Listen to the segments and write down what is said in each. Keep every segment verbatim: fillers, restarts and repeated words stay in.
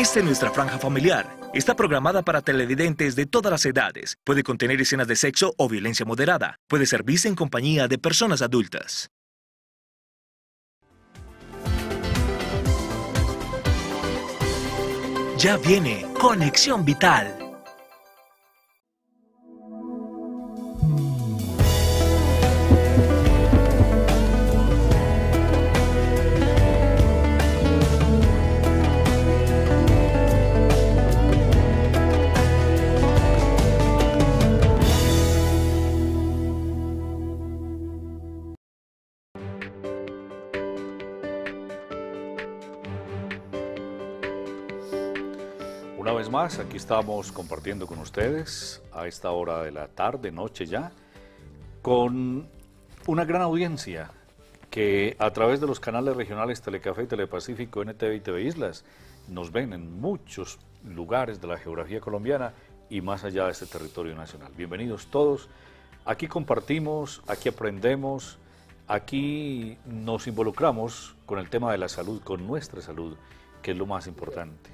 Esta es nuestra franja familiar. Está programada para televidentes de todas las edades. Puede contener escenas de sexo o violencia moderada. Puede servirse en compañía de personas adultas. Ya viene Conexión Vital. Una vez más, aquí estamos compartiendo con ustedes a esta hora de la tarde, noche ya, con una gran audiencia que a través de los canales regionales Telecafé y Telepacífico, N T V y T V Islas, nos ven en muchos lugares de la geografía colombiana y más allá de este territorio nacional. Bienvenidos todos, aquí compartimos, aquí aprendemos, aquí nos involucramos con el tema de la salud, con nuestra salud, que es lo más importante.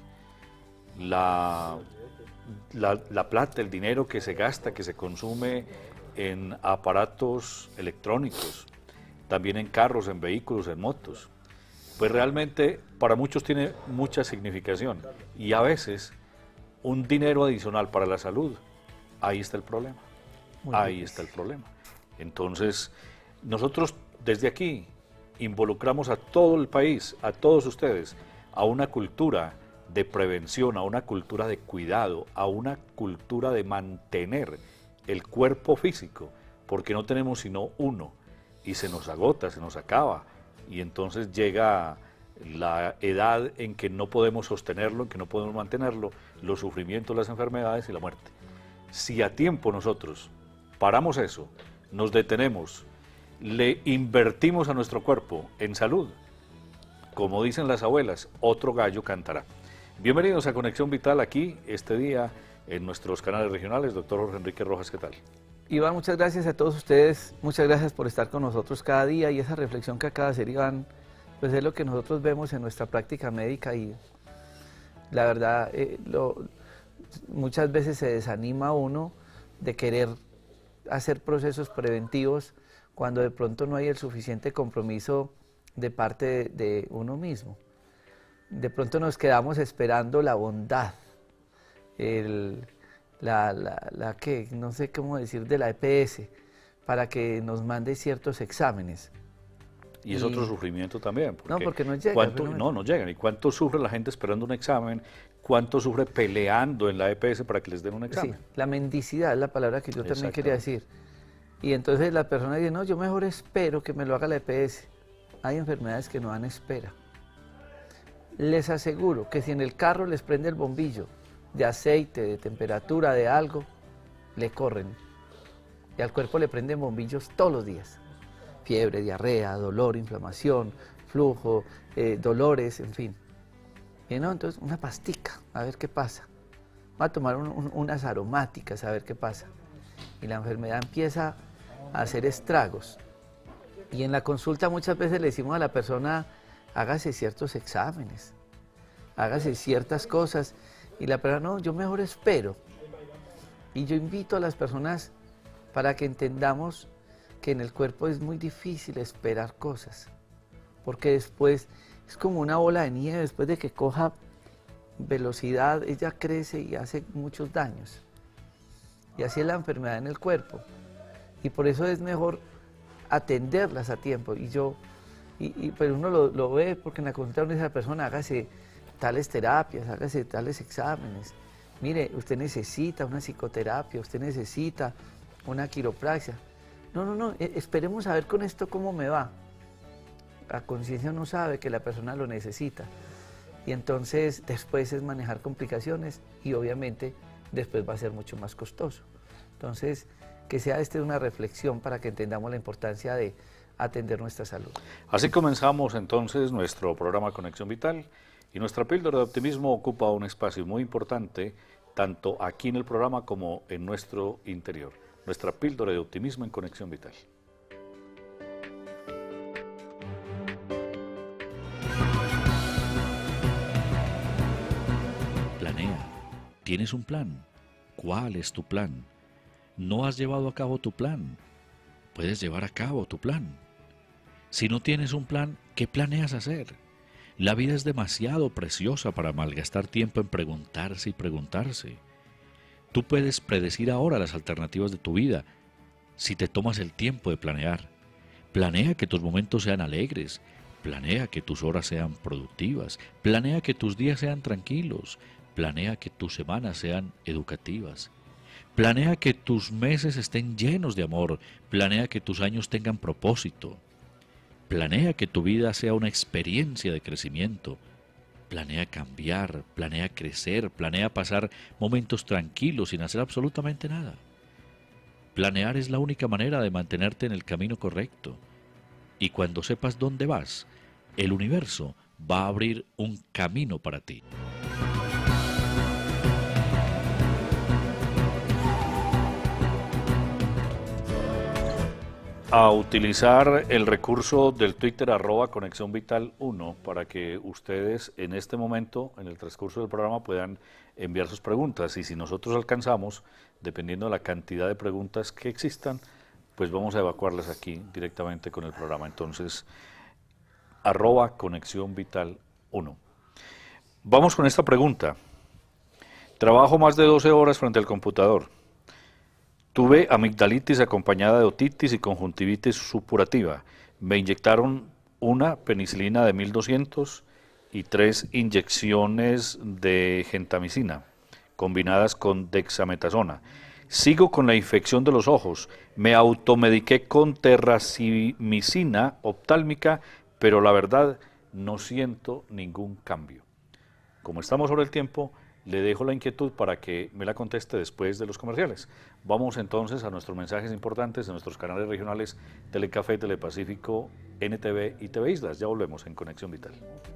La, la, la plata, el dinero que se gasta, que se consume en aparatos electrónicos, también en carros, en vehículos, en motos, pues realmente para muchos tiene mucha significación y a veces un dinero adicional para la salud, ahí está el problema, Muy ahí bien. está el problema. Entonces, nosotros desde aquí involucramos a todo el país, a todos ustedes, a una cultura de prevención, a una cultura de cuidado, a una cultura de mantener el cuerpo físico, porque no tenemos sino uno, y se nos agota, se nos acaba, y entonces llega la edad en que no podemos sostenerlo, en que no podemos mantenerlo, los sufrimientos, las enfermedades y la muerte. Si a tiempo nosotros paramos eso, nos detenemos, le invertimos a nuestro cuerpo en salud, como dicen las abuelas, otro gallo cantará. Bienvenidos a Conexión Vital aquí, este día, en nuestros canales regionales. Doctor Jorge Enrique Rojas, ¿qué tal? Iván, muchas gracias a todos ustedes, muchas gracias por estar con nosotros cada día y esa reflexión que acaba de hacer Iván, pues es lo que nosotros vemos en nuestra práctica médica y la verdad, eh, lo, muchas veces se desanima uno de querer hacer procesos preventivos cuando de pronto no hay el suficiente compromiso de parte de, de uno mismo. De pronto nos quedamos esperando la bondad, el, la, la, la que, no sé cómo decir, de la E P S, para que nos mande ciertos exámenes. Y es y, otro sufrimiento también. Porque no, porque no llega. ¿cuánto, no, no llegan. ¿Y cuánto sufre la gente esperando un examen? ¿Cuánto sufre peleando en la E P S para que les den un examen? Sí, la mendicidad es la palabra que yo también quería decir. Y entonces la persona dice, no, yo mejor espero que me lo haga la E P S. Hay enfermedades que no dan espera. Les aseguro que si en el carro les prende el bombillo de aceite, de temperatura, de algo, le corren. Y al cuerpo le prenden bombillos todos los días. Fiebre, diarrea, dolor, inflamación, flujo, eh, dolores, en fin. Y no, entonces una pastica, a ver qué pasa. Va a tomar un, un, unas aromáticas, a ver qué pasa. Y la enfermedad empieza a hacer estragos. Y en la consulta muchas veces le decimos a la persona, hágase ciertos exámenes, hágase ciertas cosas, y la persona, no, yo mejor espero. Y yo invito a las personas para que entendamos que en el cuerpo es muy difícil esperar cosas, porque después es como una bola de nieve, después de que coja velocidad, ella crece y hace muchos daños. Y así es la enfermedad en el cuerpo, y por eso es mejor atenderlas a tiempo. Y yo Y, y, pero uno lo, lo ve porque en la consulta uno dice a la persona, hágase tales terapias, hágase tales exámenes. Mire, usted necesita una psicoterapia, usted necesita una quiropraxia. No, no, no, esperemos a ver con esto cómo me va. La conciencia no sabe que la persona lo necesita. Y entonces después es manejar complicaciones y obviamente después va a ser mucho más costoso. Entonces, que sea esta una reflexión para que entendamos la importancia de atender nuestra salud. Así comenzamos entonces nuestro programa Conexión Vital y nuestra píldora de optimismo ocupa un espacio muy importante tanto aquí en el programa como en nuestro interior. Nuestra píldora de optimismo en Conexión Vital. ¿Tienes un plan? ¿Cuál es tu plan? ¿No has llevado a cabo tu plan? Puedes llevar a cabo tu plan. Si no tienes un plan, ¿qué planeas hacer? La vida es demasiado preciosa para malgastar tiempo en preguntarse y preguntarse. Tú puedes predecir ahora las alternativas de tu vida si te tomas el tiempo de planear. Planea que tus momentos sean alegres, planea que tus horas sean productivas, planea que tus días sean tranquilos, planea que tus semanas sean educativas, planea que tus meses estén llenos de amor, planea que tus años tengan propósito, planea que tu vida sea una experiencia de crecimiento, planea cambiar, planea crecer, planea pasar momentos tranquilos sin hacer absolutamente nada. Planear es la única manera de mantenerte en el camino correcto. Y cuando sepas dónde vas, el universo va a abrir un camino para ti. A utilizar el recurso del Twitter arroba Conexión Vital uno para que ustedes en este momento, en el transcurso del programa, puedan enviar sus preguntas. Y si nosotros alcanzamos, dependiendo de la cantidad de preguntas que existan, pues vamos a evacuarlas aquí directamente con el programa. Entonces, arroba Conexión Vital uno. Vamos con esta pregunta. Trabajo más de doce horas frente al computador. Tuve amigdalitis acompañada de otitis y conjuntivitis supurativa. Me inyectaron una penicilina de mil doscientos y tres inyecciones de gentamicina, combinadas con dexametasona. Sigo con la infección de los ojos. Me automediqué con terracimicina oftálmica, pero la verdad no siento ningún cambio. Como estamos sobre el tiempo, le dejo la inquietud para que me la conteste después de los comerciales. Vamos entonces a nuestros mensajes importantes de nuestros canales regionales Telecafé, Telepacífico, N T V y T V Islas. Ya volvemos en Conexión Vital.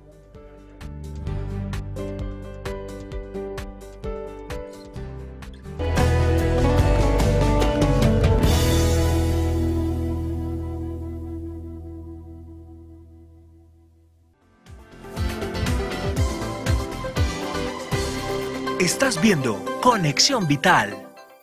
Estás viendo Conexión Vital.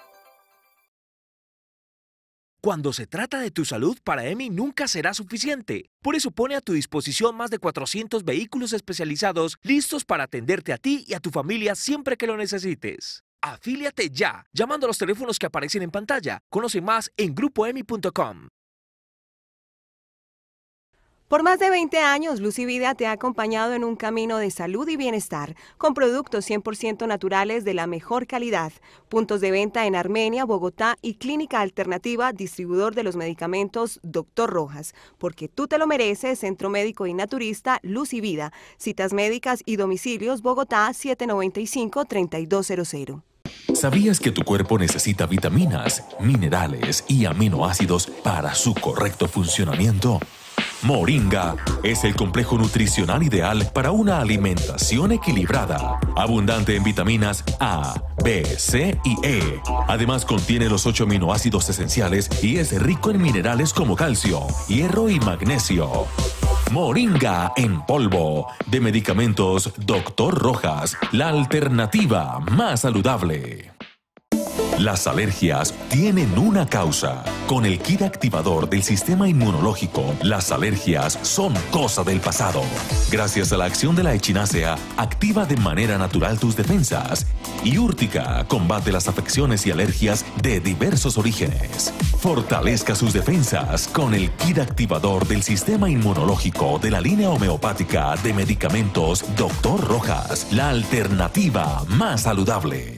Cuando se trata de tu salud, para E M I nunca será suficiente. Por eso pone a tu disposición más de cuatrocientos vehículos especializados listos para atenderte a ti y a tu familia siempre que lo necesites. Afíliate ya, llamando a los teléfonos que aparecen en pantalla. Conoce más en grupo emi punto com. Por más de veinte años, Lucivida te ha acompañado en un camino de salud y bienestar, con productos cien por ciento naturales de la mejor calidad. Puntos de venta en Armenia, Bogotá y Clínica Alternativa, distribuidor de los medicamentos Doctor Rojas. Porque tú te lo mereces, Centro Médico y Naturista Lucivida. Citas médicas y domicilios, Bogotá, siete noventa y cinco, treinta y dos cero cero. ¿Sabías que tu cuerpo necesita vitaminas, minerales y aminoácidos para su correcto funcionamiento? Moringa es el complejo nutricional ideal para una alimentación equilibrada, abundante en vitaminas A, B, C y E. Además contiene los ocho aminoácidos esenciales y es rico en minerales como calcio, hierro y magnesio. Moringa en polvo, de medicamentos Doctor Rojas, la alternativa más saludable. Las alergias tienen una causa. Con el kit activador del sistema inmunológico, las alergias son cosa del pasado. Gracias a la acción de la echinacea, activa de manera natural tus defensas. Y Úrtica combate las afecciones y alergias de diversos orígenes. Fortalezca sus defensas con el kit activador del sistema inmunológico de la línea homeopática de medicamentos Doctor Rojas, la alternativa más saludable.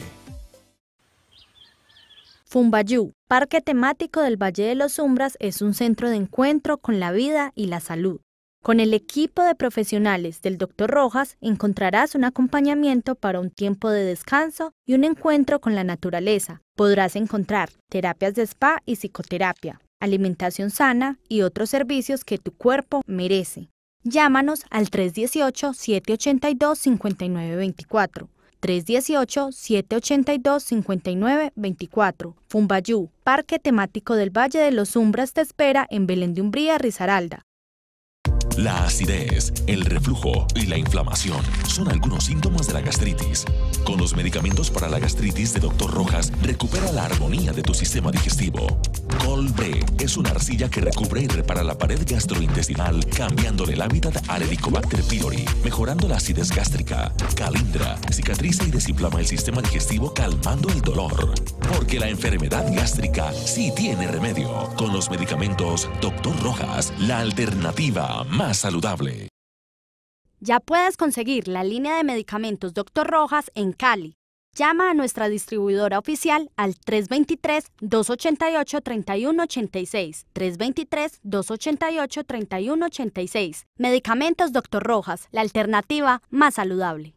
Fumbayú, Parque Temático del Valle de los Umbras, es un centro de encuentro con la vida y la salud. Con el equipo de profesionales del Doctor Rojas encontrarás un acompañamiento para un tiempo de descanso y un encuentro con la naturaleza. Podrás encontrar terapias de spa y psicoterapia, alimentación sana y otros servicios que tu cuerpo merece. Llámanos al tres uno ocho, siete ocho dos, cinco nueve dos cuatro. tres uno ocho, siete ocho dos, cinco nueve dos cuatro. Fumbayú, Parque Temático del Valle de los Umbras te espera en Belén de Umbría, Risaralda. La acidez, el reflujo y la inflamación son algunos síntomas de la gastritis. Con los medicamentos para la gastritis de doctor Rojas, recupera la armonía de tu sistema digestivo. Col-B es una arcilla que recubre y repara la pared gastrointestinal, cambiándole el hábitat al Helicobacter pylori, mejorando la acidez gástrica. Calindra cicatriza y desinflama el sistema digestivo, calmando el dolor. Porque la enfermedad gástrica sí tiene remedio. Con los medicamentos doctor Rojas, la alternativa más saludable. Ya puedes conseguir la línea de medicamentos doctor Rojas en Cali. Llama a nuestra distribuidora oficial al tres dos tres, dos ocho ocho, tres uno ocho seis, tres dos tres, dos ocho ocho, tres uno ocho seis. Medicamentos doctor Rojas, la alternativa más saludable.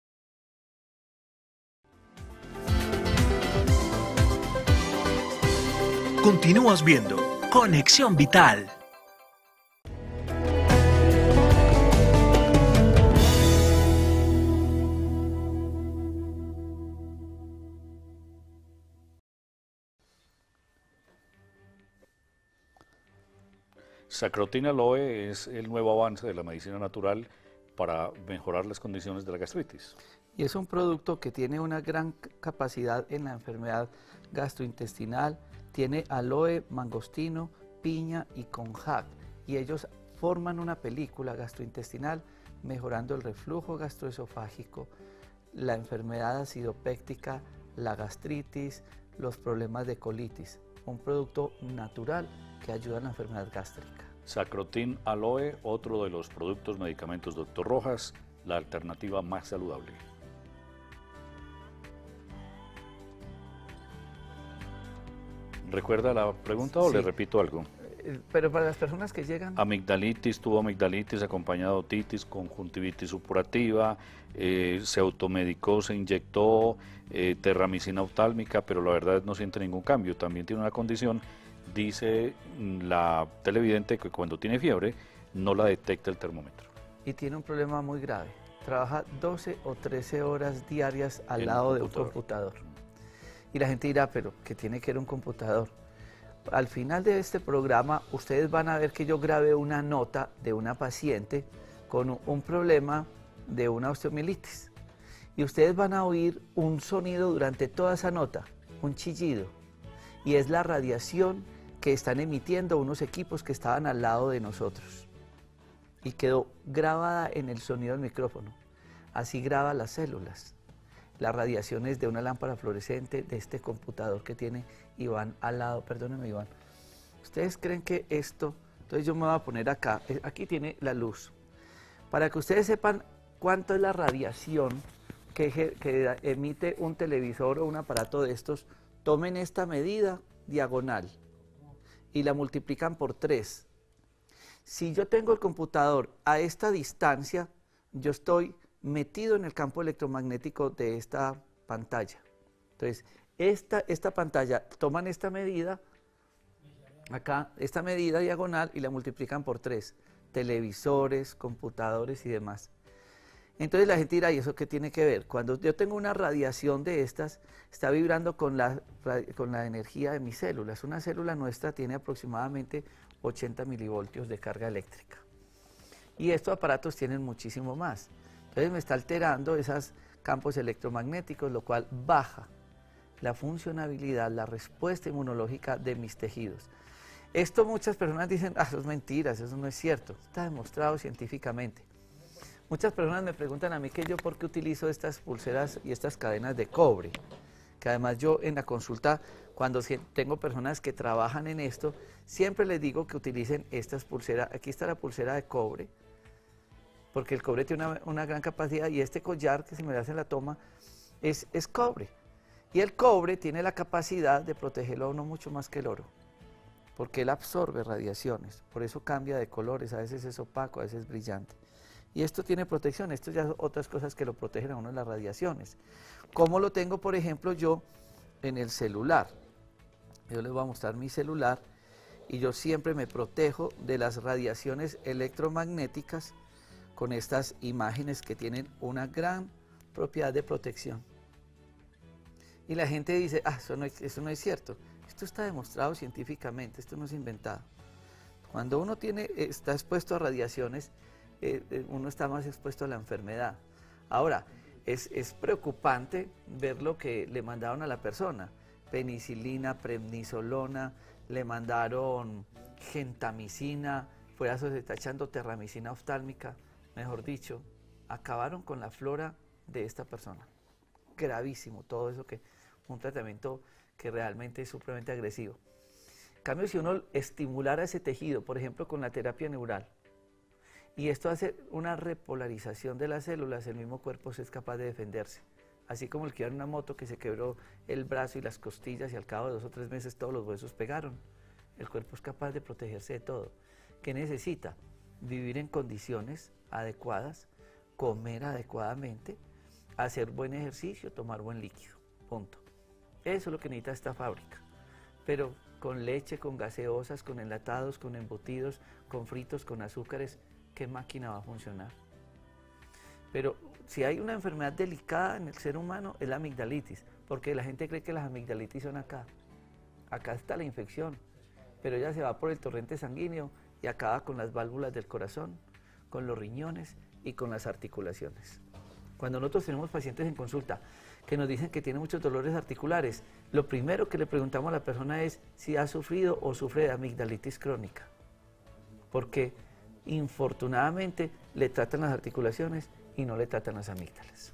Continúas viendo Conexión Vital. Sacrotin Aloe es el nuevo avance de la medicina natural para mejorar las condiciones de la gastritis. Y es un producto que tiene una gran capacidad en la enfermedad gastrointestinal. Tiene aloe, mangostino, piña y konjac. Y ellos forman una película gastrointestinal mejorando el reflujo gastroesofágico, la enfermedad acidopéctica, la gastritis, los problemas de colitis. Un producto natural que ayuda a la enfermedad gástrica. Sacrotin Aloe, otro de los productos medicamentos doctor Rojas, la alternativa más saludable. ¿Recuerda la pregunta o sí. Le repito algo? Pero para las personas que llegan... Amigdalitis, tuvo amigdalitis acompañado de otitis, conjuntivitis supurativa, eh, se automedicó, se inyectó eh, terramicina oftálmica, pero la verdad no siente ningún cambio. También tiene una condición, dice la televidente, que cuando tiene fiebre no la detecta el termómetro. Y tiene un problema muy grave. Trabaja doce o trece horas diarias al lado de un computador. Y la gente dirá, pero ¿qué tiene que ver un computador? Al final de este programa, ustedes van a ver que yo grabé una nota de una paciente con un problema de una osteomielitis. Y ustedes van a oír un sonido durante toda esa nota, un chillido. Y es la radiación que están emitiendo unos equipos que estaban al lado de nosotros. Y quedó grabada en el sonido del micrófono. Así graba las células. Las radiaciones de una lámpara fluorescente de este computador que tiene Iván al lado. Perdónenme, Iván. ¿Ustedes creen que esto? Entonces yo me voy a poner acá. Aquí tiene la luz. Para que ustedes sepan cuánto es la radiación que, que emite un televisor o un aparato de estos, tomen esta medida diagonal y la multiplican por tres. Si yo tengo el computador a esta distancia, yo estoy metido en el campo electromagnético de esta pantalla. Entonces, esta, esta pantalla, toman esta medida, acá, esta medida diagonal y la multiplican por tres. Televisores, computadores y demás. Entonces la gente dirá, ¿y eso qué tiene que ver? Cuando yo tengo una radiación de estas, está vibrando con la, con la energía de mis células. Una célula nuestra tiene aproximadamente ochenta milivoltios de carga eléctrica. Y estos aparatos tienen muchísimo más. Entonces me está alterando esos campos electromagnéticos, lo cual baja la funcionabilidad, la respuesta inmunológica de mis tejidos. Esto muchas personas dicen, ah, eso es mentira, eso no es cierto. Está demostrado científicamente. Muchas personas me preguntan a mí que yo por qué utilizo estas pulseras y estas cadenas de cobre. Que además yo en la consulta, cuando tengo personas que trabajan en esto, siempre les digo que utilicen estas pulseras. Aquí está la pulsera de cobre, porque el cobre tiene una, una gran capacidad, y este collar que se me hace en la toma es, es cobre. Y el cobre tiene la capacidad de protegerlo a uno mucho más que el oro, porque él absorbe radiaciones, por eso cambia de colores, a veces es opaco, a veces es brillante. Y esto tiene protección, esto ya son otras cosas que lo protegen a uno de las radiaciones. ¿Cómo lo tengo, por ejemplo, yo en el celular? Yo les voy a mostrar mi celular, y yo siempre me protejo de las radiaciones electromagnéticas con estas imágenes que tienen una gran propiedad de protección. Y la gente dice, ah, eso no es, eso no es cierto. Esto está demostrado científicamente, esto no es inventado. Cuando uno tiene, está expuesto a radiaciones, eh, eh, uno está más expuesto a la enfermedad. Ahora, es, es preocupante ver lo que le mandaron a la persona. Penicilina, prednisolona, le mandaron gentamicina, fuera se está echando terramicina oftálmica, mejor dicho, acabaron con la flora de esta persona. Gravísimo, todo eso que, un tratamiento que realmente es supremamente agresivo. En cambio, si uno estimulara ese tejido, por ejemplo, con la terapia neural, y esto hace una repolarización de las células, el mismo cuerpo es capaz de defenderse. Así como el que iba en una moto que se quebró el brazo y las costillas y al cabo de dos o tres meses todos los huesos pegaron. El cuerpo es capaz de protegerse de todo. ¿Qué necesita? Vivir en condiciones adecuadas, comer adecuadamente, hacer buen ejercicio, tomar buen líquido. Punto. Eso es lo que necesita esta fábrica. Pero con leche, con gaseosas, con enlatados, con embutidos, con fritos, con azúcares, ¿qué máquina va a funcionar? Pero si hay una enfermedad delicada en el ser humano es la amigdalitis, porque la gente cree que las amigdalitis son acá. Acá está la infección, pero ella se va por el torrente sanguíneo y acaba con las válvulas del corazón, con los riñones y con las articulaciones. Cuando nosotros tenemos pacientes en consulta que nos dicen que tienen muchos dolores articulares, lo primero que le preguntamos a la persona es si ha sufrido o sufre de amigdalitis crónica, porque infortunadamente le tratan las articulaciones y no le tratan las amígdalas.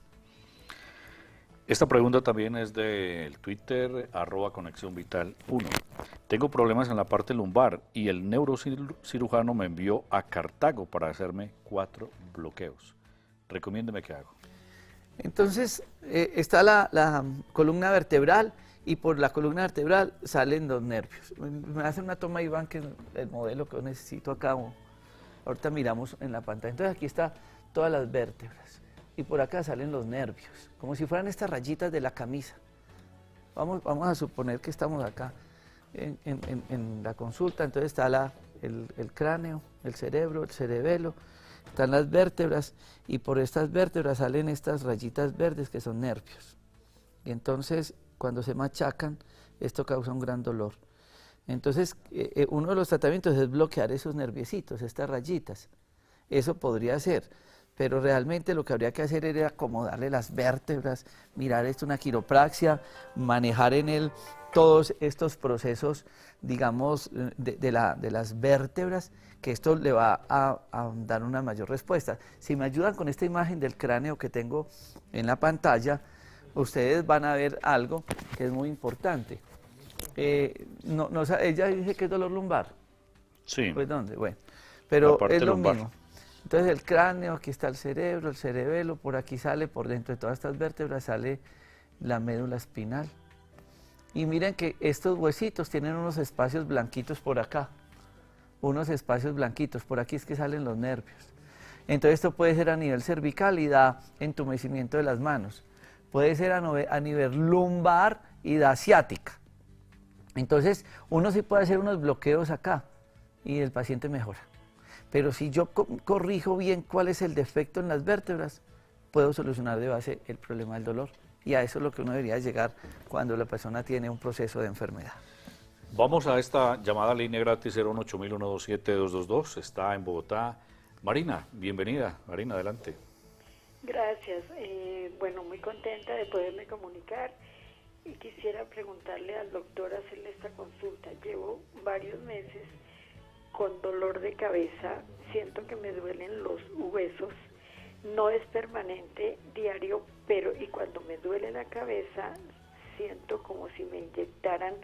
Esta pregunta también es del Twitter, arroba Conexión Vital uno. Tengo problemas en la parte lumbar y el neurocirujano me envió a Cartago para hacerme cuatro bloqueos. Recomiéndeme qué hago. Entonces, eh, está la, la columna vertebral y por la columna vertebral salen los nervios. Me hacen una toma Iván, que es el modelo que necesito acá. Ahorita miramos en la pantalla. Entonces aquí está todas las vértebras y por acá salen los nervios, como si fueran estas rayitas de la camisa. Vamos, vamos a suponer que estamos acá en, en, en, en la consulta, entonces está la, el, el cráneo, el cerebro, el cerebelo, están las vértebras y por estas vértebras salen estas rayitas verdes que son nervios. Y entonces cuando se machacan, esto causa un gran dolor. Entonces, eh, uno de los tratamientos es bloquear esos nerviecitos, estas rayitas. Eso podría ser, pero realmente lo que habría que hacer era acomodarle las vértebras, mirar esto, una quiropraxia, manejar en él todos estos procesos, digamos, de, de, la, de las vértebras, que esto le va a, a dar una mayor respuesta. Si me ayudan con esta imagen del cráneo que tengo en la pantalla, ustedes van a ver algo que es muy importante. Eh, no, no, ella dice que es dolor lumbar. Sí. Pues ¿dónde? Bueno, pero es lo lumbar. mismo. Entonces el cráneo, aquí está el cerebro, el cerebelo, por aquí sale, por dentro de todas estas vértebras sale la médula espinal. Y miren que estos huesitos tienen unos espacios blanquitos por acá, unos espacios blanquitos, por aquí es que salen los nervios. Entonces esto puede ser a nivel cervical y da entumecimiento de las manos. Puede ser a, a nivel lumbar y da ciática. Entonces, uno sí puede hacer unos bloqueos acá y el paciente mejora. Pero si yo co corrijo bien cuál es el defecto en las vértebras, puedo solucionar de base el problema del dolor. Y a eso es lo que uno debería llegar cuando la persona tiene un proceso de enfermedad. Vamos a esta llamada línea gratis cero uno ocho uno dos siete dos dos dos. Está en Bogotá. Marina, bienvenida. Marina, adelante. Gracias. Eh, bueno, muy contenta de poderme comunicar. Y quisiera preguntarle al doctor, hacerle esta consulta. Llevo varios meses con dolor de cabeza, siento que me duelen los huesos, no es permanente, diario, pero y cuando me duele la cabeza, siento como si me inyectaran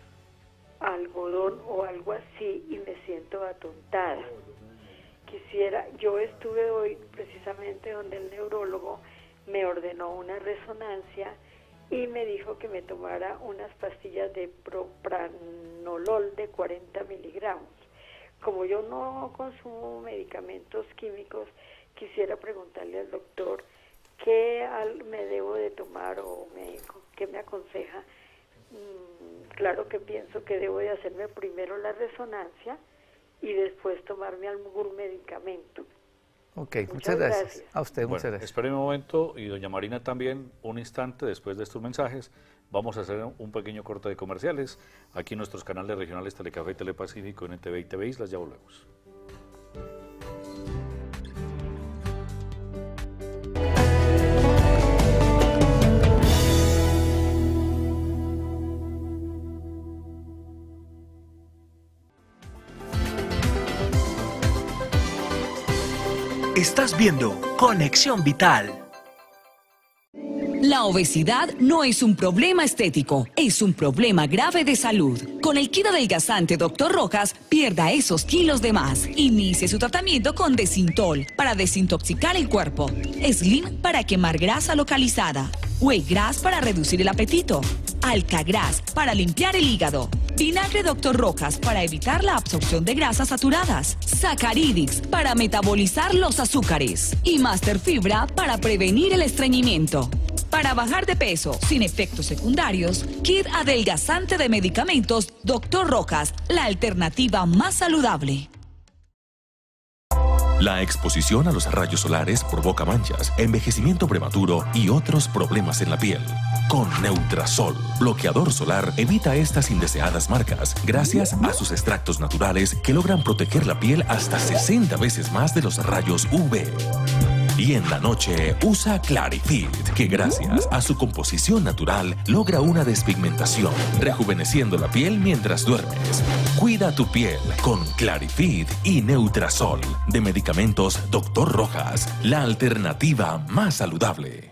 algodón o algo así y me siento atontada. Quisiera, yo estuve hoy precisamente donde el neurólogo me ordenó una resonancia y me dijo que me tomara unas pastillas de propranolol de cuarenta miligramos. Como yo no consumo medicamentos químicos, quisiera preguntarle al doctor qué me debo de tomar o me, qué me aconseja. Mm, claro que pienso que debo de hacerme primero la resonancia y después tomarme algún medicamento. Ok, muchas, muchas gracias. gracias. A usted, bueno, muchas gracias. Espere un momento y doña Marina también, un instante después de estos mensajes, Vamos a hacer un pequeño corte de comerciales aquí en nuestros canales regionales Telecafé y Telepacífico, N T V y T V Islas. Ya volvemos. Estás viendo Conexión Vital. La obesidad no es un problema estético, es un problema grave de salud. Con el kit adelgazante doctor Rojas, pierda esos kilos de más. Inicie su tratamiento con Desintol para desintoxicar el cuerpo. Slim para quemar grasa localizada. Whey Grass para reducir el apetito. Alcagras para limpiar el hígado. Vinagre doctor Rojas para evitar la absorción de grasas saturadas. Sacaridix para metabolizar los azúcares. Y Master Fibra para prevenir el estreñimiento. Para bajar de peso sin efectos secundarios, kit adelgazante de medicamentos doctor Rojas, la alternativa más saludable. La exposición a los rayos solares provoca manchas, envejecimiento prematuro y otros problemas en la piel. Con Neutrasol, bloqueador solar, evita estas indeseadas marcas gracias a sus extractos naturales que logran proteger la piel hasta sesenta veces más de los rayos U V. Y en la noche usa Clarifit, que gracias a su composición natural logra una despigmentación, rejuveneciendo la piel mientras duermes. Cuida tu piel con Clarifit y Neutrasol, de medicamentos doctor Rojas, la alternativa más saludable.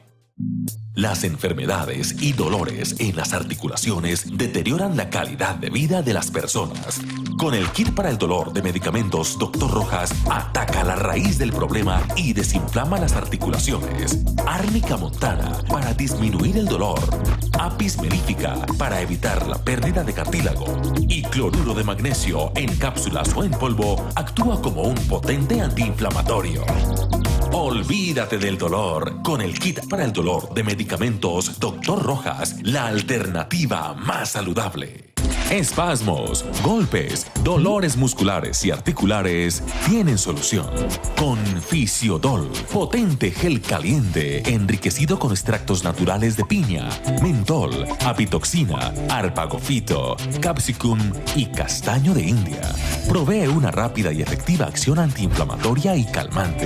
Las enfermedades y dolores en las articulaciones deterioran la calidad de vida de las personas. Con el kit para el dolor de medicamentos doctor Rojas, ataca la raíz del problema y desinflama las articulaciones. Árnica montana para disminuir el dolor. Apis melífica para evitar la pérdida de cartílago. Y cloruro de magnesio en cápsulas o en polvo actúa como un potente antiinflamatorio. Olvídate del dolor con el kit para el dolor de medicamentos doctor Rojas, la alternativa más saludable. Espasmos, golpes, dolores musculares y articulares tienen solución. Con Fisiodol, potente gel caliente enriquecido con extractos naturales de piña, mentol, apitoxina, arpagofito, capsicum y castaño de India. Provee una rápida y efectiva acción antiinflamatoria y calmante.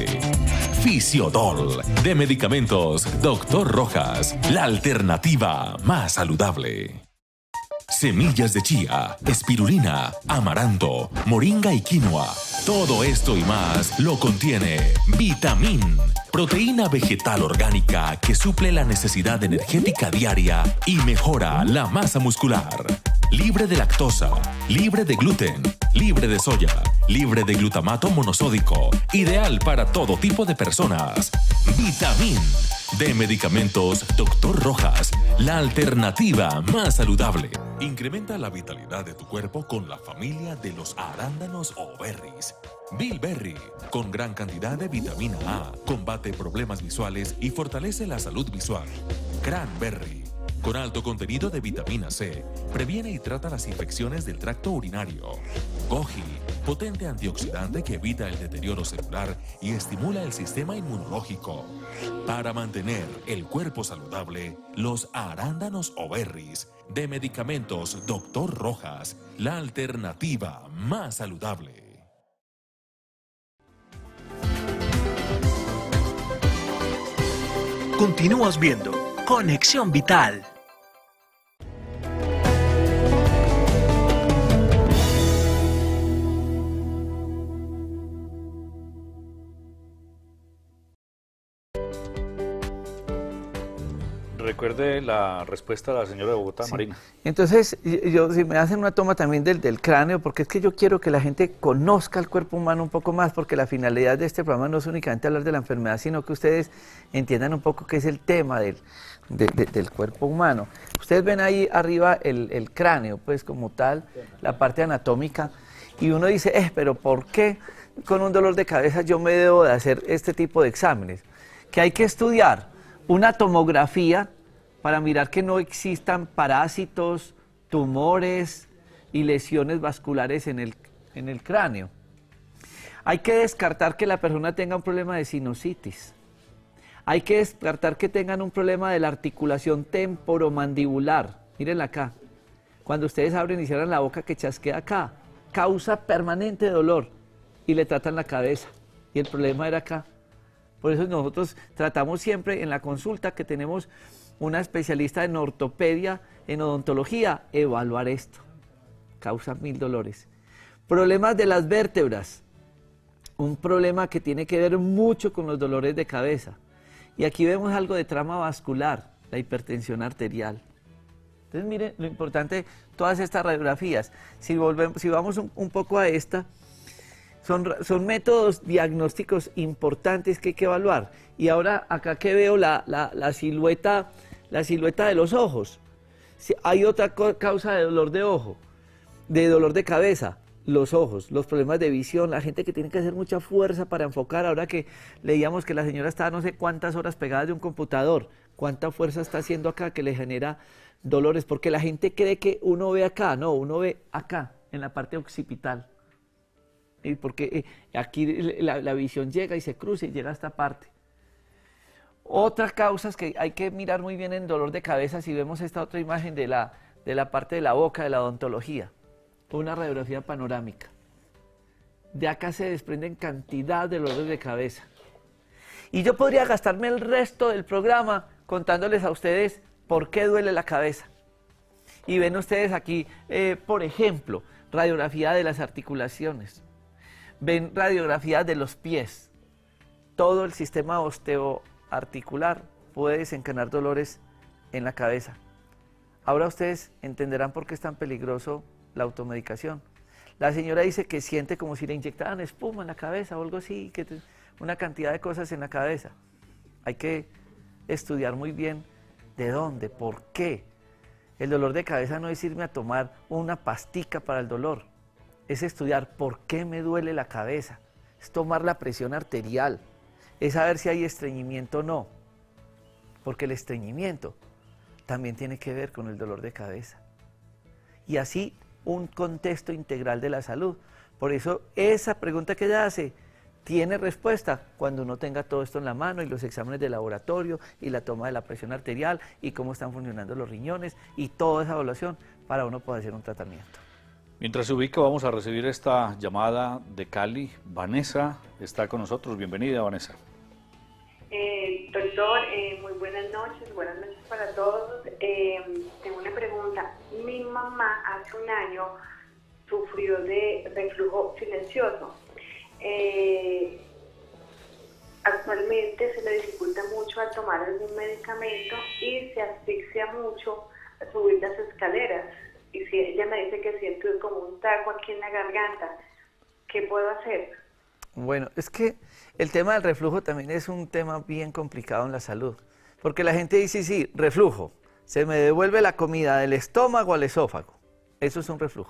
Fisiodol, de medicamentos doctor Rojas, la alternativa más saludable. Semillas de chía, espirulina, amaranto, moringa y quinoa. Todo esto y más lo contiene Vitamin, proteína vegetal orgánica que suple la necesidad energética diaria y mejora la masa muscular. Libre de lactosa, libre de gluten, libre de soya, libre de glutamato monosódico, ideal para todo tipo de personas. Vitamin, de medicamentos doctor Rojas, la alternativa más saludable. Incrementa la vitalidad de tu cuerpo con la familia de los arándanos o berries. Bilberry, con gran cantidad de vitamina A, combate problemas visuales y fortalece la salud visual. Cranberry, con alto contenido de vitamina C, previene y trata las infecciones del tracto urinario. Goji, potente antioxidante que evita el deterioro celular y estimula el sistema inmunológico. Para mantener el cuerpo saludable, los arándanos o berries, de medicamentos doctor Rojas, la alternativa más saludable. Continúas viendo Conexión Vital. Recuerde la respuesta de la señora de Bogotá, sí. Marina. Entonces, yo, si me hacen una toma también del, del cráneo, porque es que yo quiero que la gente conozca el cuerpo humano un poco más, porque la finalidad de este programa no es únicamente hablar de la enfermedad, sino que ustedes entiendan un poco qué es el tema del, de, de, del cuerpo humano. Ustedes ven ahí arriba el, el cráneo, pues como tal, la parte anatómica, y uno dice, eh, pero ¿por qué con un dolor de cabeza yo me debo de hacer este tipo de exámenes? Que hay que estudiar una tomografía para mirar que no existan parásitos, tumores y lesiones vasculares en el, en el cráneo. Hay que descartar que la persona tenga un problema de sinusitis. Hay que descartar que tengan un problema de la articulación temporomandibular. Mírenla acá. Cuando ustedes abren y cierran la boca que chasquea acá, causa permanente dolor y le tratan la cabeza. Y el problema era acá. Por eso nosotros tratamos siempre en la consulta que tenemos una especialista en ortopedia, en odontología, evaluar esto. Causa mil dolores. Problemas de las vértebras. Un problema que tiene que ver mucho con los dolores de cabeza. Y aquí vemos algo de trama vascular, la hipertensión arterial. Entonces miren lo importante, todas estas radiografías. Si, volvemos, si vamos un, un poco a esta, son, son métodos diagnósticos importantes que hay que evaluar. Y ahora acá que veo la, la, la, silueta, la silueta de los ojos. Si hay otra causa de dolor de ojo, de dolor de cabeza, los ojos, los problemas de visión, la gente que tiene que hacer mucha fuerza para enfocar. Ahora que leíamos que la señora está no sé cuántas horas pegada de un computador, cuánta fuerza está haciendo acá que le genera dolores, porque la gente cree que uno ve acá, no, uno ve acá, en la parte occipital. Y porque aquí la, la visión llega y se cruza y llega a esta parte. Otras causas que hay que mirar muy bien en dolor de cabeza, si vemos esta otra imagen de la, de la parte de la boca, de la odontología, una radiografía panorámica. De acá se desprenden cantidad de dolores de cabeza. Y yo podría gastarme el resto del programa contándoles a ustedes por qué duele la cabeza. Y ven ustedes aquí, eh, por ejemplo, radiografía de las articulaciones. Ven radiografía de los pies. Todo el sistema osteoarticular puede desencadenar dolores en la cabeza. Ahora ustedes entenderán por qué es tan peligroso la automedicación. La señora dice que siente como si le inyectaran espuma en la cabeza o algo así, que te, una cantidad de cosas en la cabeza. Hay que estudiar muy bien de dónde, por qué. El dolor de cabeza no es irme a tomar una pastica para el dolor, es estudiar por qué me duele la cabeza, es tomar la presión arterial, es saber si hay estreñimiento o no, porque el estreñimiento también tiene que ver con el dolor de cabeza. Y así un contexto integral de la salud. Por eso esa pregunta que ella hace tiene respuesta cuando uno tenga todo esto en la mano y los exámenes de laboratorio y la toma de la presión arterial y cómo están funcionando los riñones y toda esa evaluación para uno poder hacer un tratamiento. Mientras se ubica, vamos a recibir esta llamada de Cali. Vanessa está con nosotros. Bienvenida, Vanessa. Eh, doctor, eh, muy buenas noches, buenas noches para todos. Eh, tengo una pregunta. Mi mamá hace un año sufrió de reflujo silencioso. Eh, actualmente se le dificulta mucho al tomar algún medicamento y se asfixia mucho al subir las escaleras. Y si ella me dice que siento como un taco aquí en la garganta, ¿qué puedo hacer? Bueno, es que el tema del reflujo también es un tema bien complicado en la salud, porque la gente dice, sí, reflujo, se me devuelve la comida del estómago al esófago, eso es un reflujo.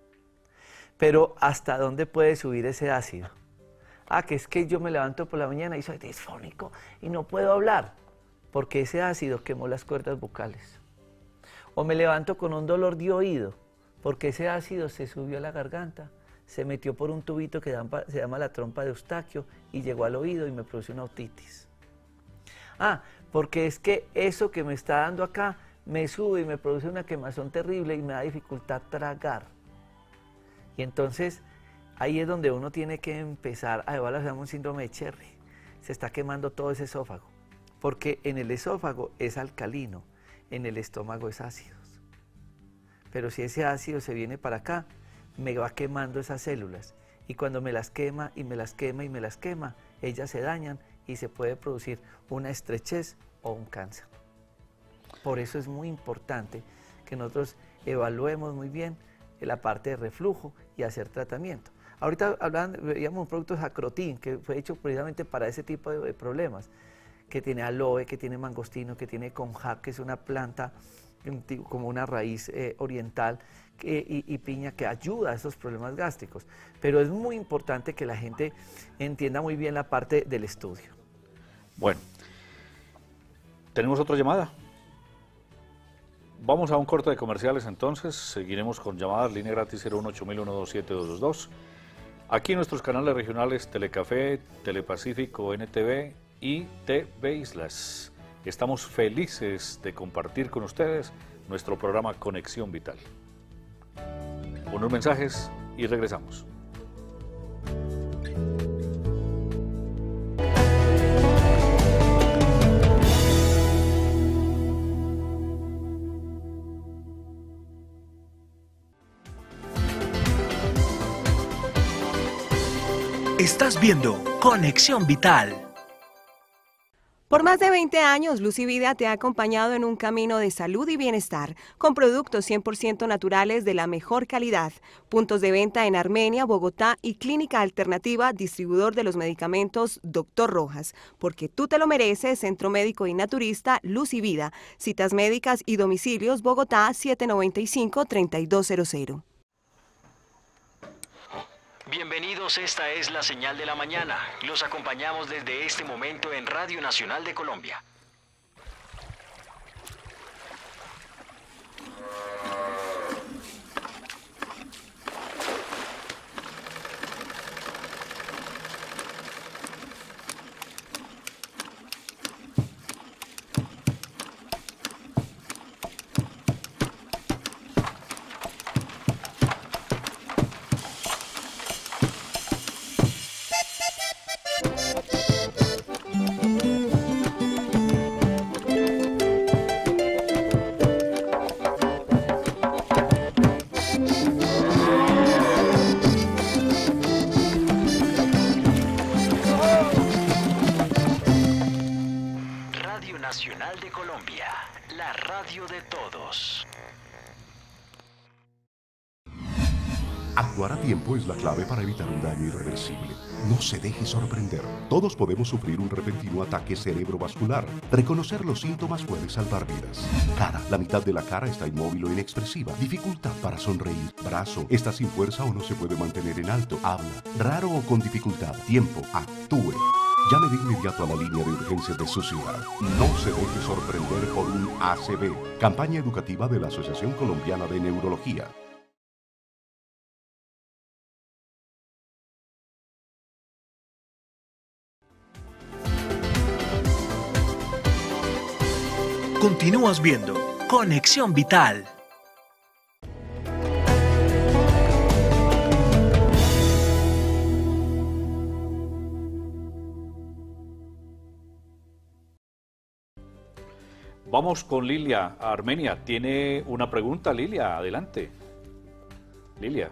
Pero ¿hasta dónde puede subir ese ácido? Ah, que es que yo me levanto por la mañana y soy disfónico y no puedo hablar, porque ese ácido quemó las cuerdas vocales. O me levanto con un dolor de oído, porque ese ácido se subió a la garganta, se metió por un tubito que se llama la trompa de Eustaquio y llegó al oído y me produce una otitis. Ah, porque es que eso que me está dando acá me sube y me produce una quemazón terrible y me da dificultad tragar. Y entonces ahí es donde uno tiene que empezar a evaluar un síndrome de Cherry. Se está quemando todo ese esófago, porque en el esófago es alcalino, en el estómago es ácido. Pero si ese ácido se viene para acá, me va quemando esas células. Y cuando me las quema y me las quema y me las quema, ellas se dañan y se puede producir una estrechez o un cáncer. Por eso es muy importante que nosotros evaluemos muy bien la parte de reflujo y hacer tratamiento. Ahorita hablaban, veíamos un producto Sacrotin, que fue hecho precisamente para ese tipo de, de problemas, que tiene aloe, que tiene mangostino, que tiene conjac, que es una planta como una raíz eh, oriental, que, y, y piña, que ayuda a esos problemas gástricos. Pero es muy importante que la gente entienda muy bien la parte del estudio. Bueno, ¿tenemos otra llamada? Vamos a un corte de comerciales entonces, seguiremos con llamadas, línea gratis cero uno ocho mil uno dos siete dos dos. Aquí en nuestros canales regionales Telecafé, Telepacífico, N T V y T V Islas. Estamos felices de compartir con ustedes nuestro programa Conexión Vital. Unos mensajes y regresamos. Estás viendo Conexión Vital. Por más de veinte años, Lucy Vida te ha acompañado en un camino de salud y bienestar, con productos cien por ciento naturales de la mejor calidad. Puntos de venta en Armenia, Bogotá y Clínica Alternativa, distribuidor de los medicamentos Doctor Rojas. Porque tú te lo mereces, Centro Médico y Naturista Lucy Vida. Citas médicas y domicilios, Bogotá siete noventa y cinco, treinta y dos cero cero. Bienvenidos, esta es la señal de la mañana. Los acompañamos desde este momento en Radio Nacional de Colombia. Nacional de Colombia, la radio de todos. Actuar a tiempo es la clave para evitar un daño irreversible. No se deje sorprender. Todos podemos sufrir un repentino ataque cerebrovascular. Reconocer los síntomas puede salvar vidas. Cara. La mitad de la cara está inmóvil o inexpresiva. Dificultad para sonreír. Brazo. Está sin fuerza o no se puede mantener en alto. Habla. Raro o con dificultad. Tiempo. Actúe. Llame de inmediato a la línea de urgencias de su ciudad. No se deje sorprender por un A C V. Campaña educativa de la Asociación Colombiana de Neurología. Continúas viendo Conexión Vital. Vamos con Lilia a Armenia. Tiene una pregunta, Lilia, adelante. Lilia,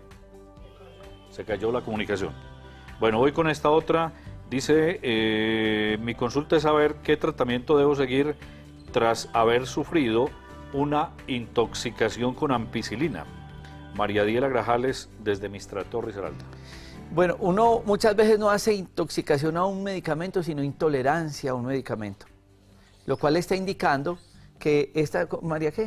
se cayó la comunicación. Bueno, voy con esta otra. Dice, eh, mi consulta es saber qué tratamiento debo seguir tras haber sufrido una intoxicación con ampicilina. María Diela Grajales, desde Mistrato, Risaralda. Bueno, uno muchas veces no hace intoxicación a un medicamento, sino intolerancia a un medicamento, lo cual está indicando que esta, ¿María qué?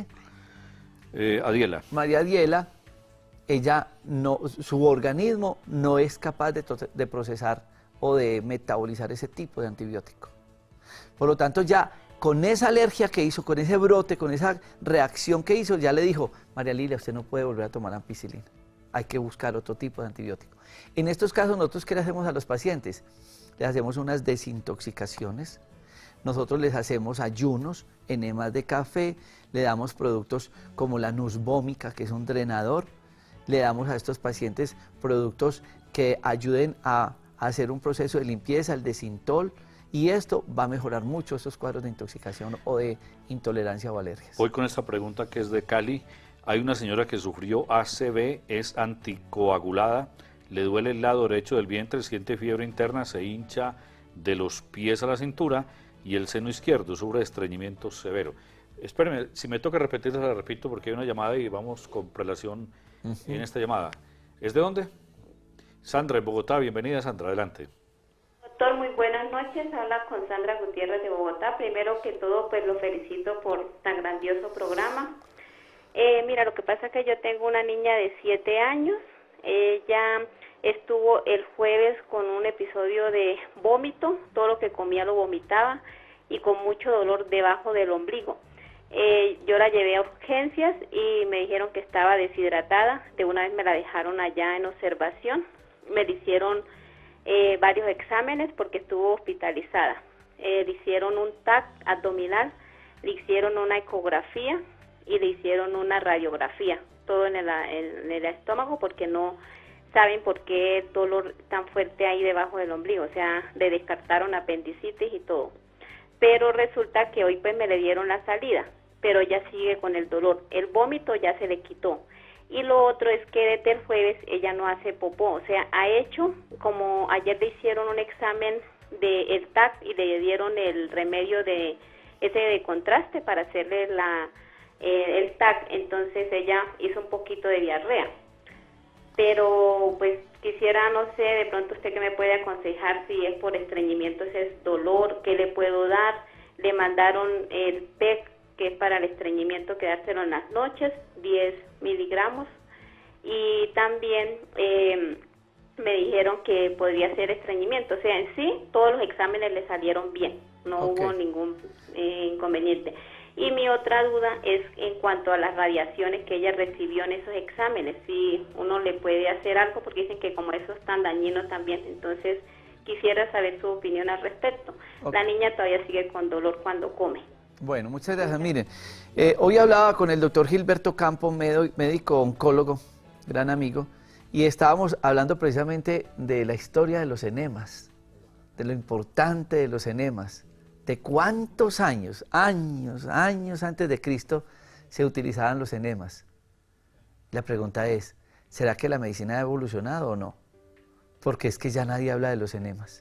Eh, Adiela. María Diela, ella no, su organismo no es capaz de, de procesar o de metabolizar ese tipo de antibiótico. Por lo tanto, ya con esa alergia que hizo, con ese brote, con esa reacción que hizo, ya le dijo, María Lilia, usted no puede volver a tomar ampicilina, hay que buscar otro tipo de antibiótico. En estos casos, nosotros, ¿qué le hacemos a los pacientes? Les hacemos unas desintoxicaciones. Nosotros les hacemos ayunos, enemas de café, le damos productos como la nusbómica, que es un drenador, le damos a estos pacientes productos que ayuden a, a hacer un proceso de limpieza, el desintol, y esto va a mejorar mucho estos cuadros de intoxicación o de intolerancia o alergias. Voy con esta pregunta que es de Cali. Hay una señora que sufrió A C V, es anticoagulada, le duele el lado derecho del vientre, siente fiebre interna, se hincha de los pies a la cintura, y el seno izquierdo sufre estreñimiento severo. Espéreme, si me toca repetirla, la repito porque hay una llamada y vamos con prelación uh-huh. en esta llamada. ¿Es de dónde? Sandra, en Bogotá. Bienvenida, Sandra, adelante. Doctor, muy buenas noches. Habla con Sandra Gutiérrez de Bogotá. Primero que todo, pues lo felicito por tan grandioso programa. Eh, mira, lo que pasa es que yo tengo una niña de siete años. Ella estuvo el jueves con un episodio de vómito, todo lo que comía lo vomitaba y con mucho dolor debajo del ombligo. Eh, yo la llevé a urgencias y me dijeron que estaba deshidratada. De una vez me la dejaron allá en observación. Me le hicieron eh, varios exámenes porque estuvo hospitalizada. eh, le hicieron un T A C abdominal, le hicieron una ecografía y le hicieron una radiografía, todo en el, en el estómago, porque no saben por qué dolor tan fuerte ahí debajo del ombligo, o sea, le descartaron apendicitis y todo. Pero resulta que hoy pues me le dieron la salida, pero ella sigue con el dolor. El vómito ya se le quitó. Y lo otro es que desde el jueves ella no hace popó, o sea, ha hecho, como ayer le hicieron un examen del T A C y le dieron el remedio de ese de contraste para hacerle la eh, el T A C, entonces ella hizo un poquito de diarrea. Pero pues quisiera, no sé, de pronto usted que me puede aconsejar si es por estreñimiento, ese es dolor, ¿qué le puedo dar? Le mandaron el P E C, que es para el estreñimiento, quedárselo en las noches, diez miligramos, y también eh, me dijeron que podría ser estreñimiento, o sea, en sí todos los exámenes le salieron bien, no okay. hubo ningún eh, inconveniente. Y mi otra duda es en cuanto a las radiaciones que ella recibió en esos exámenes, si uno le puede hacer algo, porque dicen que como eso es tan dañino también, entonces quisiera saber su opinión al respecto. Okay. La niña todavía sigue con dolor cuando come. Bueno, muchas gracias. Miren, eh, hoy hablaba con el doctor Gilberto Campo, médico oncólogo, gran amigo, y estábamos hablando precisamente de la historia de los enemas, de lo importante de los enemas, de cuántos años, años, años antes de Cristo se utilizaban los enemas. La pregunta es, ¿será que la medicina ha evolucionado o no? Porque es que ya nadie habla de los enemas.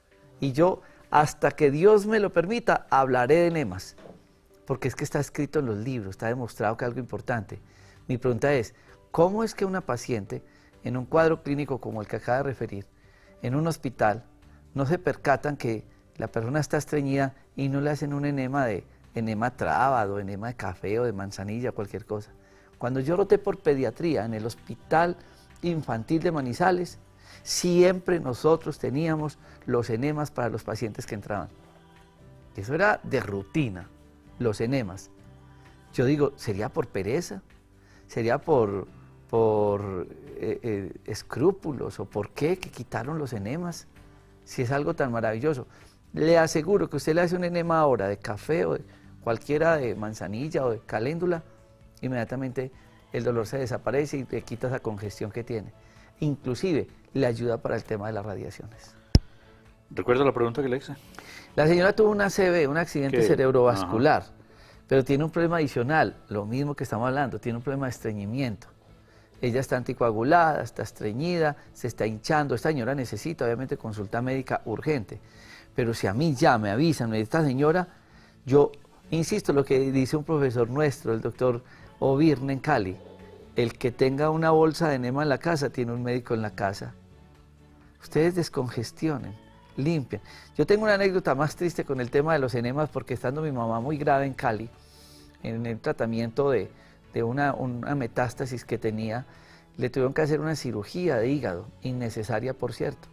Y yo, hasta que Dios me lo permita, hablaré de enemas. Porque es que está escrito en los libros, está demostrado que es algo importante. Mi pregunta es, ¿cómo es que una paciente en un cuadro clínico como el que acaba de referir, en un hospital, no se percatan que la persona está estreñida y no le hacen un enema de enema trábado, enema de café o de manzanilla, cualquier cosa? Cuando yo roté por pediatría en el Hospital Infantil de Manizales, siempre nosotros teníamos los enemas para los pacientes que entraban. Eso era de rutina, los enemas. Yo digo, ¿sería por pereza? ¿Sería por, por eh, eh, escrúpulos? ¿O por qué que quitaron los enemas? Si es algo tan maravilloso. Le aseguro que usted le hace un enema ahora de café o de cualquiera de manzanilla o de caléndula, inmediatamente el dolor se desaparece y le quita esa congestión que tiene. Inclusive le ayuda para el tema de las radiaciones. ¿Recuerda la pregunta que le hice? La señora tuvo una C V, un accidente ¿Qué? cerebrovascular, Ajá. pero tiene un problema adicional, lo mismo que estamos hablando, tiene un problema de estreñimiento. Ella está anticoagulada, está estreñida, se está hinchando. Esta señora necesita obviamente consulta médica urgente. Pero si a mí ya me avisan, esta señora, yo insisto lo que dice un profesor nuestro, el doctor Ovirne en Cali, el que tenga una bolsa de enema en la casa, tiene un médico en la casa. Ustedes descongestionen, limpian. Yo tengo una anécdota más triste con el tema de los enemas, porque estando mi mamá muy grave en Cali, en el tratamiento de, de una, una metástasis que tenía, le tuvieron que hacer una cirugía de hígado, innecesaria por cierto.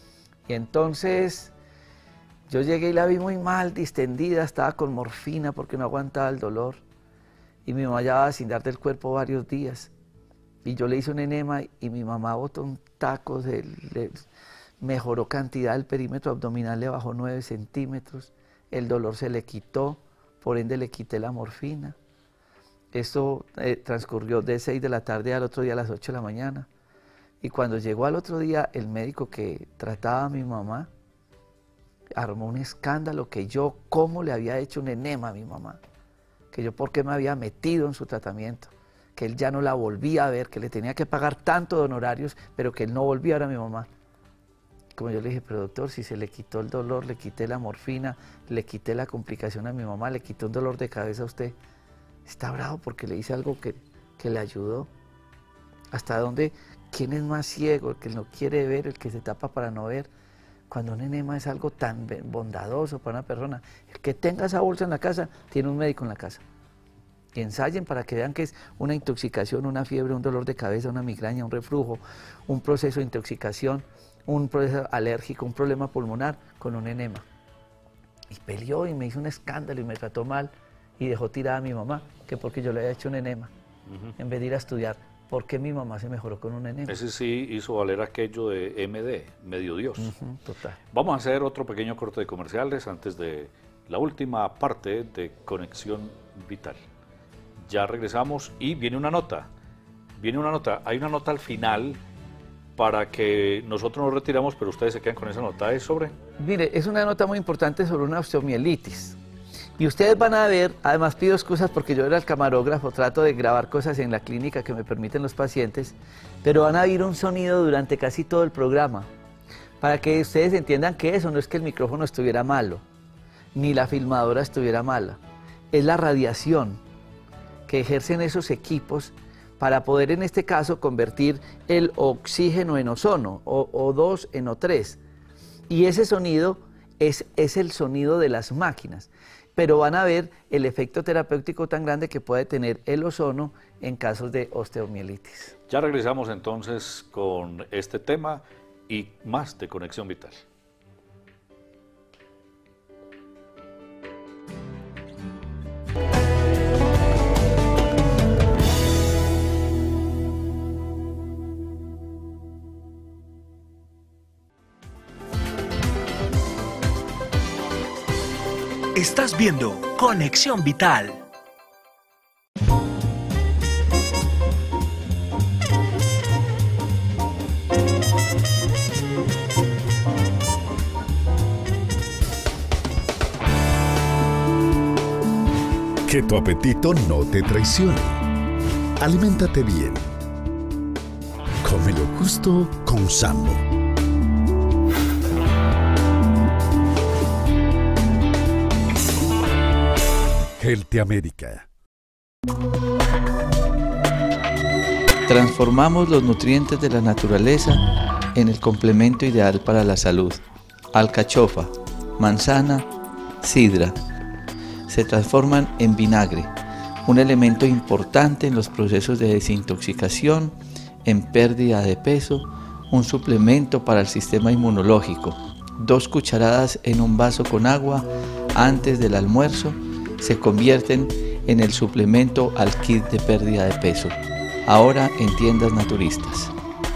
Y entonces yo llegué y la vi muy mal, distendida, estaba con morfina porque no aguantaba el dolor. Y mi mamá ya va sin dar del cuerpo varios días. Y yo le hice un enema y mi mamá botó un taco, de, le mejoró cantidad, el perímetro abdominal le bajó nueve centímetros, el dolor se le quitó, por ende le quité la morfina. Esto eh, transcurrió de seis de la tarde al otro día a las ocho de la mañana. Y cuando llegó al otro día, el médico que trataba a mi mamá armó un escándalo que yo, cómo le había hecho un enema a mi mamá, que yo por qué me había metido en su tratamiento, que él ya no la volvía a ver, que le tenía que pagar tanto de honorarios, pero que él no volvía a ver a mi mamá. Como yo le dije, pero doctor, si se le quitó el dolor, le quité la morfina, le quité la complicación a mi mamá, le quité un dolor de cabeza a usted, está bravo porque le hice algo que, que le ayudó. ¿Hasta dónde? ¿Quién es más ciego? El que no quiere ver, el que se tapa para no ver. Cuando un enema es algo tan bondadoso para una persona, el que tenga esa bolsa en la casa, tiene un médico en la casa. Y ensayen para que vean que es una intoxicación, una fiebre, un dolor de cabeza, una migraña, un reflujo, un proceso de intoxicación, un proceso alérgico, un problema pulmonar con un enema. Y peleó y me hizo un escándalo y me trató mal y dejó tirada a mi mamá, que porque yo le había hecho un enema, uh-huh. en vez de ir a estudiar ¿por qué mi mamá se mejoró con un enema? Ese sí hizo valer aquello de M D, medio Dios. Uh-huh, total. Vamos a hacer otro pequeño corte de comerciales antes de la última parte de Conexión Vital. Ya regresamos y viene una nota. Viene una nota. Hay una nota al final para que nosotros nos retiramos, pero ustedes se quedan con esa nota. ¿Es sobre? Mire, es una nota muy importante sobre una osteomielitis. Y ustedes van a ver, además pido excusas porque yo era el camarógrafo, trato de grabar cosas en la clínica que me permiten los pacientes, pero van a oír un sonido durante casi todo el programa, para que ustedes entiendan que eso no es que el micrófono estuviera malo, ni la filmadora estuviera mala, es la radiación que ejercen esos equipos para poder en este caso convertir el oxígeno en ozono, o O dos en O tres, y ese sonido es, es el sonido de las máquinas. Pero van a ver el efecto terapéutico tan grande que puede tener el ozono en casos de osteomielitis. Ya regresamos entonces con este tema y más de Conexión Vital. Estás viendo Conexión Vital. Que tu apetito no te traicione. Aliméntate bien. Cómelo justo con Sambo. Healthy América. Transformamos los nutrientes de la naturaleza en el complemento ideal para la salud. Alcachofa, manzana, sidra. Se transforman en vinagre, un elemento importante en los procesos de desintoxicación, en pérdida de peso, un suplemento para el sistema inmunológico. Dos cucharadas en un vaso con agua antes del almuerzo se convierten en el suplemento al kit de pérdida de peso. Ahora en tiendas naturistas.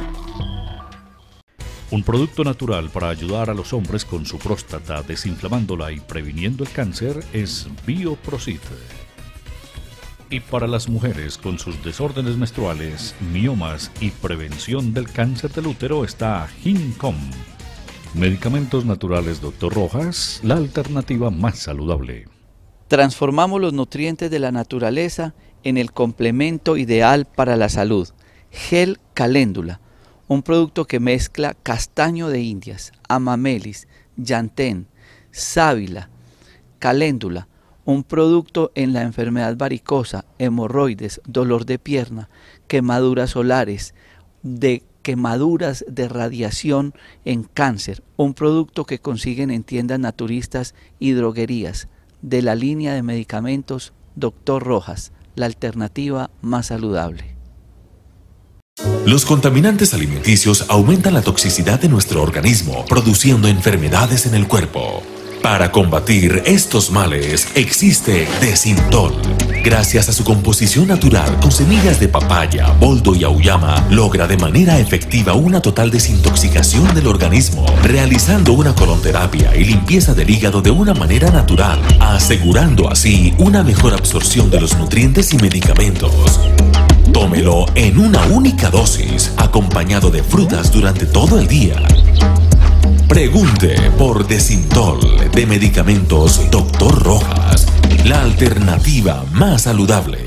Un producto natural para ayudar a los hombres con su próstata, desinflamándola y previniendo el cáncer es Bioprosit. Y para las mujeres con sus desórdenes menstruales, miomas y prevención del cáncer del útero está Gincom. Medicamentos naturales Doctor Rojas, la alternativa más saludable. Transformamos los nutrientes de la naturaleza en el complemento ideal para la salud. Gel Caléndula, un producto que mezcla castaño de indias, amamelis, llantén, sábila, caléndula, un producto en la enfermedad varicosa, hemorroides, dolor de pierna, quemaduras solares, de quemaduras de radiación en cáncer, un producto que consiguen en tiendas naturistas y droguerías, de la línea de medicamentos Doctor Rojas, la alternativa más saludable. Los contaminantes alimenticios aumentan la toxicidad de nuestro organismo, produciendo enfermedades en el cuerpo. Para combatir estos males existe Desintol. Gracias a su composición natural con semillas de papaya, boldo y auyama, logra de manera efectiva una total desintoxicación del organismo, realizando una colonterapia y limpieza del hígado de una manera natural, asegurando así una mejor absorción de los nutrientes y medicamentos. Tómelo en una única dosis, acompañado de frutas durante todo el día. Pregunte por Desintol de medicamentos Doctor Rojas, la alternativa más saludable.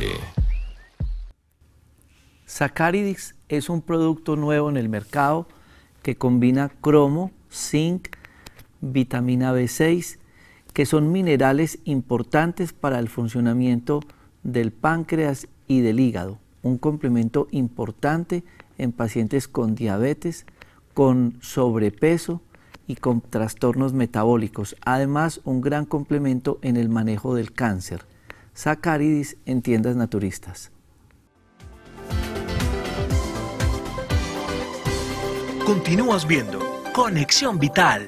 Sacaridis es un producto nuevo en el mercado que combina cromo, zinc, vitamina B seis, que son minerales importantes para el funcionamiento del páncreas y del hígado. Un complemento importante en pacientes con diabetes, con sobrepeso y con trastornos metabólicos. Además, un gran complemento en el manejo del cáncer. Sacaridis en tiendas naturistas. Continúas viendo Conexión Vital.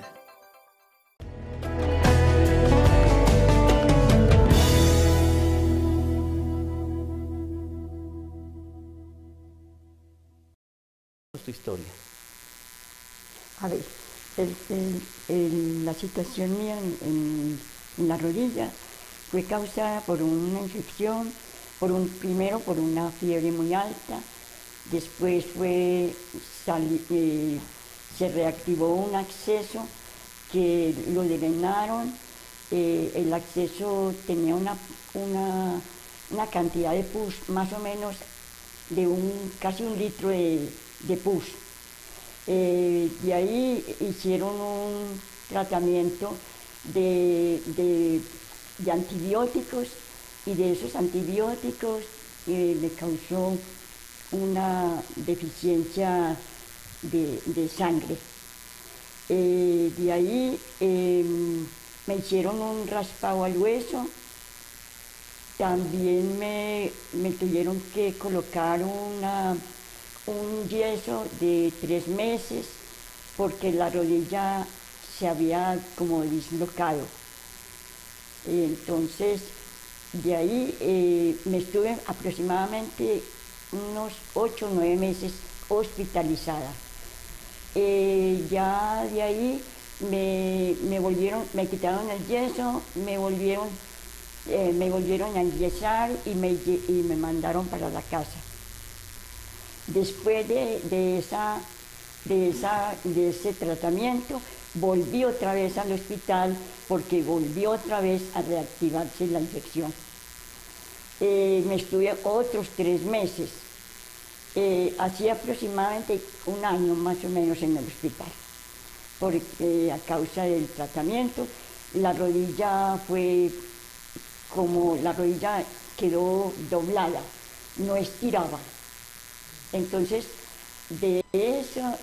A ver, el, el, el, la situación mía en, en, en la rodilla fue causada por una infección, por un, primero por una fiebre muy alta, después fue, sali, eh, se reactivó un acceso que lo drenaron, eh, el acceso tenía una, una, una cantidad de pus, más o menos de un, casi un litro de, de pus. Eh, de ahí hicieron un tratamiento de, de, de antibióticos y de esos antibióticos eh, le causó una deficiencia de, de sangre. Eh, de ahí eh, me hicieron un raspado al hueso, también me, me tuvieron que colocar una, un yeso de tres meses porque la rodilla se había como dislocado. Entonces, de ahí eh, me estuve aproximadamente unos ocho o nueve meses hospitalizada. Eh, ya de ahí me, me volvieron, me quitaron el yeso, me volvieron, eh, me volvieron a enyesar y me, y me mandaron para la casa. Después de, de, esa, de, esa, de ese tratamiento, volví otra vez al hospital porque volvió otra vez a reactivarse la infección. Eh, me estuve otros tres meses. Eh, hacía aproximadamente un año más o menos en el hospital, porque eh, a causa del tratamiento la rodilla fue como, la rodilla quedó doblada, no estiraba. Entonces, de eso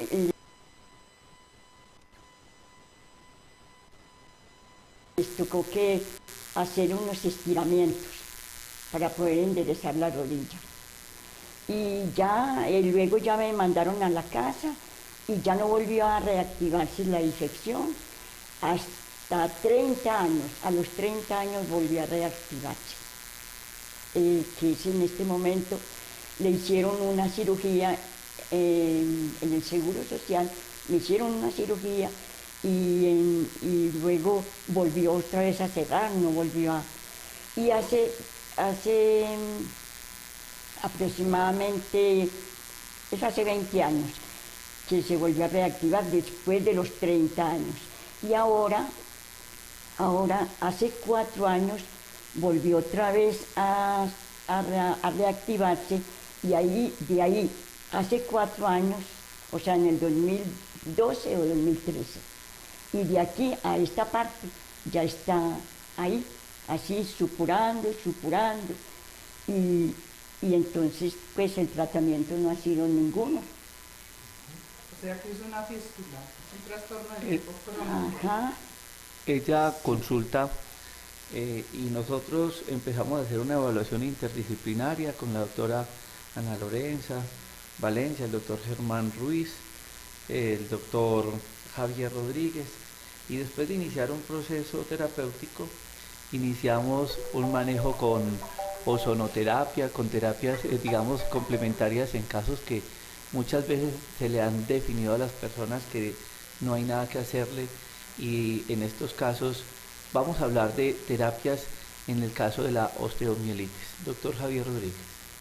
les tocó que hacer unos estiramientos para poder enderezar la rodilla. Y ya, eh, luego ya me mandaron a la casa y ya no volvió a reactivarse la infección hasta treinta años. A los treinta años volvió a reactivarse. Eh, que es en este momento, le hicieron una cirugía eh, en el Seguro Social, me hicieron una cirugía y, en, y luego volvió otra vez a cerrar, no volvió a... Y hace... hace aproximadamente, es hace veinte años, que se volvió a reactivar después de los treinta años. Y ahora, ahora hace cuatro años, volvió otra vez a, a, a reactivarse y ahí, de ahí, hace cuatro años, o sea, en el dos mil doce o dos mil trece. Y de aquí a esta parte ya está ahí, así supurando, supurando. Y, y entonces, pues el tratamiento no ha sido ninguno. O sea que es una fístula, un trastorno del hipocondrio. Ajá. Ella consulta eh, y nosotros empezamos a hacer una evaluación interdisciplinaria con la doctora Ana Lorenza Valencia, el doctor Germán Ruiz, el doctor Javier Rodríguez, y después de iniciar un proceso terapéutico, iniciamos un manejo con ozonoterapia, con terapias, eh, digamos, complementarias en casos que muchas veces se le han definido a las personas que no hay nada que hacerle, y en estos casos vamos a hablar de terapias en el caso de la osteomielitis. Doctor Javier Rodríguez.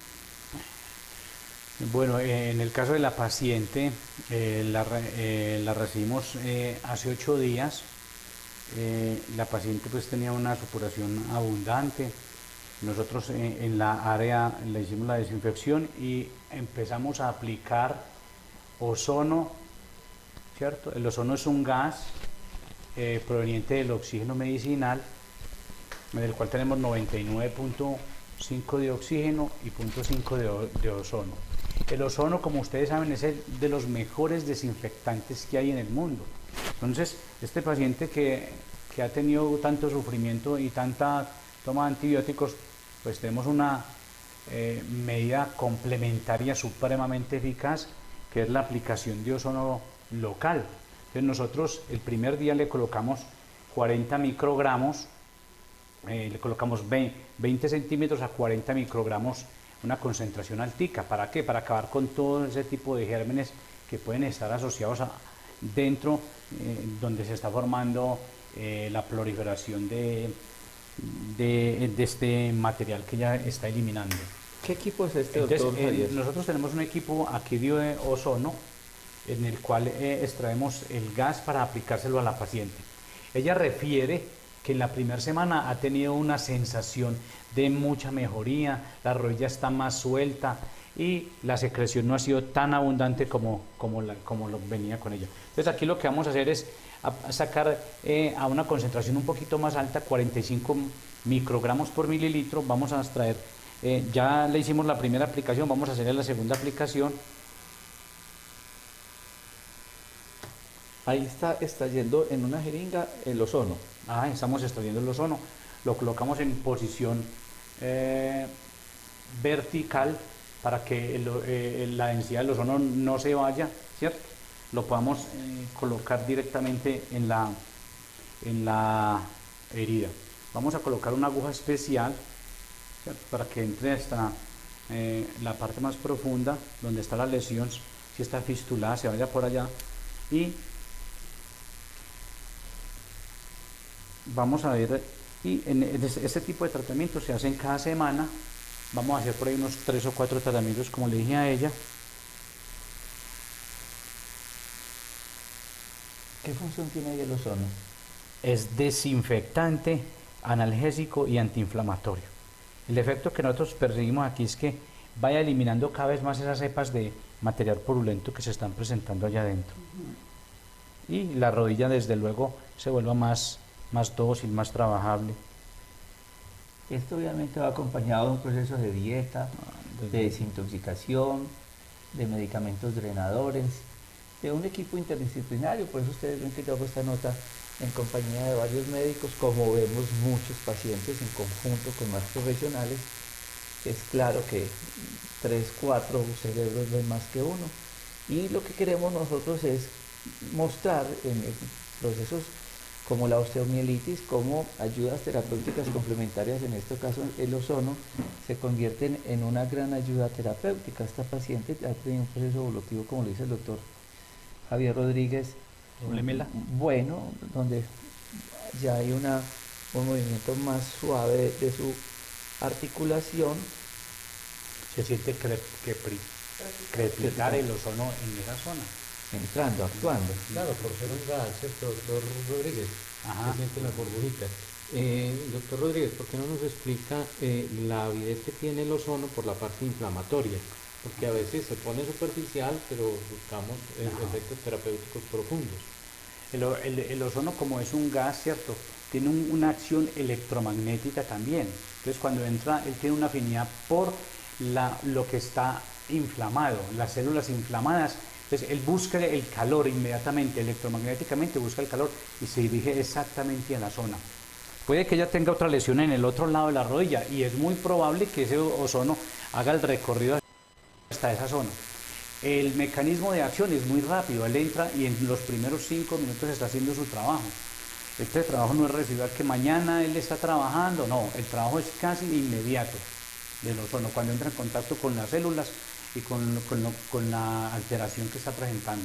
Bueno, eh, en el caso de la paciente, eh, la, eh, la recibimos eh, hace ocho días. Eh, la paciente pues tenía una supuración abundante. Nosotros eh, en la área le hicimos la desinfección y empezamos a aplicar ozono, ¿cierto? El ozono es un gas eh, proveniente del oxígeno medicinal, en el cual tenemos noventa y nueve punto cinco de oxígeno y punto cinco de, de ozono. El ozono, como ustedes saben, es el de los mejores desinfectantes que hay en el mundo. Entonces, este paciente que, que ha tenido tanto sufrimiento y tanta toma de antibióticos, pues tenemos una eh, medida complementaria supremamente eficaz, que es la aplicación de ozono local. Entonces nosotros el primer día le colocamos cuarenta microgramos, eh, le colocamos veinte centímetros a cuarenta microgramos, una concentración altica. ¿Para qué? Para acabar con todo ese tipo de gérmenes que pueden estar asociados a, dentro eh, donde se está formando eh, la proliferación de, de, de este material que ya está eliminando. ¿Qué equipo es este, Entonces, doctor eh, Javier? nosotros tenemos un equipo aquí de ozono en el cual eh, extraemos el gas para aplicárselo a la paciente. Ella refiere que en la primera semana ha tenido una sensación de mucha mejoría, la rodilla está más suelta y la secreción no ha sido tan abundante como, como, la, como lo venía con ella. Entonces aquí lo que vamos a hacer es a, a sacar eh, a una concentración un poquito más alta, cuarenta y cinco microgramos por mililitro, vamos a extraer, eh, ya le hicimos la primera aplicación, vamos a hacer la segunda aplicación. Ahí está extrayendo en una jeringa el ozono. Ah, estamos extrayendo el ozono, lo colocamos en posición eh, vertical para que el, eh, la densidad del ozono no se vaya, ¿cierto? Lo podamos eh, colocar directamente en la, en la herida. Vamos a colocar una aguja especial, ¿cierto? Para que entre hasta eh, la parte más profunda, donde está la lesión, si está fistulada, se vaya por allá y vamos a ver, y en este tipo de tratamientos se hacen cada semana. Vamos a hacer por ahí unos tres o cuatro tratamientos, como le dije a ella. ¿Qué función tiene el ozono? Es desinfectante, analgésico y antiinflamatorio. El efecto que nosotros perseguimos aquí es que vaya eliminando cada vez más esas cepas de material purulento que se están presentando allá adentro. Uh-huh. Y la rodilla, desde luego, se vuelva más, más dócil, más trabajable. Esto obviamente va acompañado de un proceso de dieta, de desintoxicación, de medicamentos drenadores, de un equipo interdisciplinario. Por eso ustedes ven que yo hago esta nota en compañía de varios médicos, como vemos muchos pacientes en conjunto con más profesionales. Es claro que tres, cuatro cerebros ven más que uno. Y lo que queremos nosotros es mostrar en procesos como la osteomielitis, como ayudas terapéuticas complementarias, en este caso el ozono, se convierten en una gran ayuda terapéutica. Esta paciente ha tenido un proceso evolutivo, como lo dice el doctor Javier Rodríguez, bueno, donde ya hay una, un movimiento más suave de, de su articulación. Se siente cre, que crepitar el ozono en esa zona. Entrando, actuando. Claro, por ser un gas, ¿cierto, doctor Rodríguez? Ajá. Se sienten las burbujitas. Eh, doctor Rodríguez, ¿por qué no nos explica eh, la avidez que tiene el ozono por la parte inflamatoria? Porque a veces se pone superficial, pero buscamos eh, efectos terapéuticos profundos. El, el, el ozono, como es un gas, ¿cierto?, tiene un, una acción electromagnética también. Entonces, cuando entra, él tiene una afinidad por la, lo que está inflamado, las células inflamadas. Entonces, él busca el calor inmediatamente, electromagnéticamente busca el calor y se dirige exactamente a la zona. Puede que ella tenga otra lesión en el otro lado de la rodilla y es muy probable que ese ozono haga el recorrido hasta esa zona. El mecanismo de acción es muy rápido, él entra y en los primeros cinco minutos está haciendo su trabajo. Este trabajo no es residual que mañana él está trabajando, no, el trabajo es casi inmediato del ozono, cuando entra en contacto con las células y con, con, lo, con la alteración que está presentando.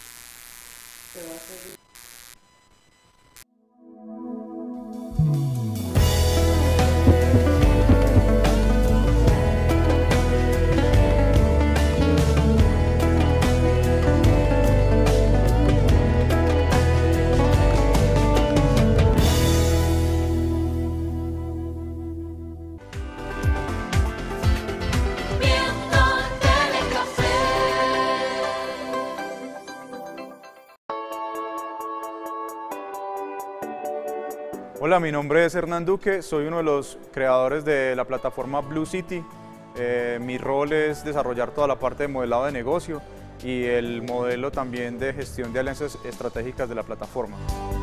Hola, mi nombre es Hernán Duque, soy uno de los creadores de la plataforma Blue City. Eh, mi rol es desarrollar toda la parte de modelado de negocio y el modelo también de gestión de alianzas estratégicas de la plataforma.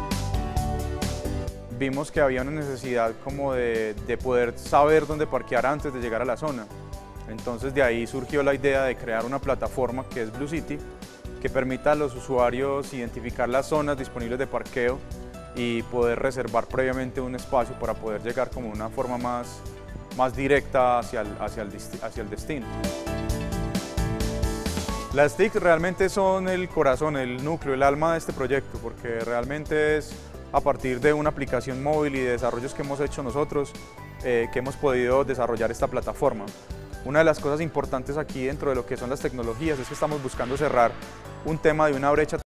Vimos que había una necesidad como de, de poder saber dónde parquear antes de llegar a la zona. Entonces de ahí surgió la idea de crear una plataforma que es Blue City, que permita a los usuarios identificar las zonas disponibles de parqueo y poder reservar previamente un espacio para poder llegar como una forma más, más directa hacia el, hacia, el, hacia el destino. Las T I C realmente son el corazón, el núcleo, el alma de este proyecto, porque realmente es a partir de una aplicación móvil y de desarrollos que hemos hecho nosotros eh, que hemos podido desarrollar esta plataforma. Una de las cosas importantes aquí dentro de lo que son las tecnologías es que estamos buscando cerrar un tema de una brecha